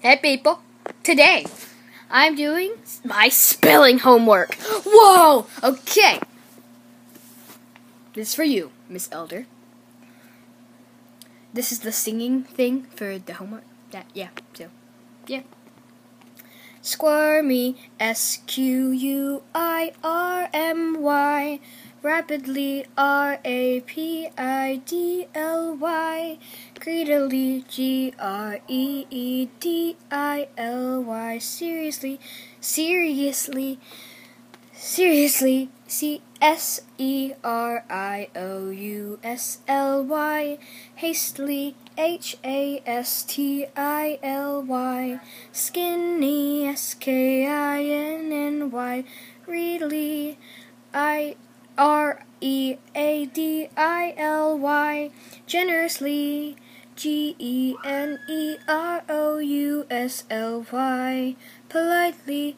Hey people, today I'm doing my spelling homework. Whoa! Okay. This is for you, Miss Elder. This is the singing thing for the homework. Yeah. Squirmy, SQUIRMY, rapidly, RAPIDLY, greedily, GREEDILY, seriously, CSERIOUSLY, hastily, HASTILY, skinny, SKINNY, readily, IREADILY, generously, GENEROUSLY, politely,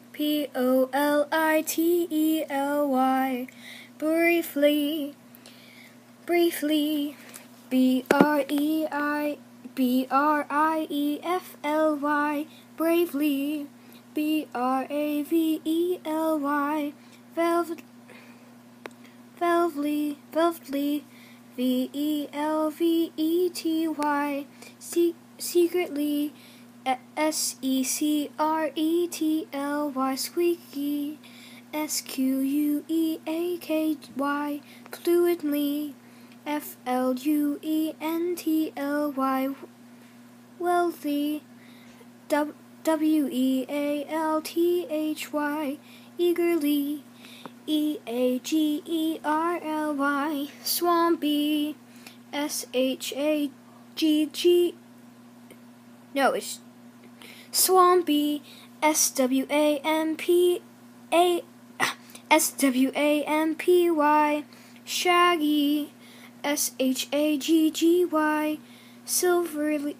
POLITELY, briefly, BRIEFLY, bravely, BRAVELY, velvely, VELVETY, secretly, SECRETLY, squeaky, SQUEAKY, fluently, FLUENTLY, wealthy, WEALTHY, eagerly, EAGERLY, swampy, SHAGG, no, it's swampy, SWAMPY, shaggy, SHAGGY, silvery,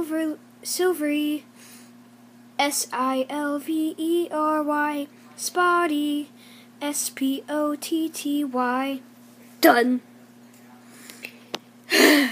SILVERY, spotty, SPOTTY. Done.